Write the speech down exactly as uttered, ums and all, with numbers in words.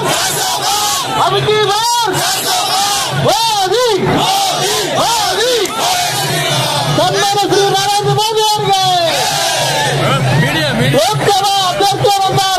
अब की बार मोदी मोदी सन्मान्य श्री नरेंद्र मोदी ಅವರಿಗೆ ಲೋಕಸಭಾ ಅಧ್ಯಕ್ಷರಾದ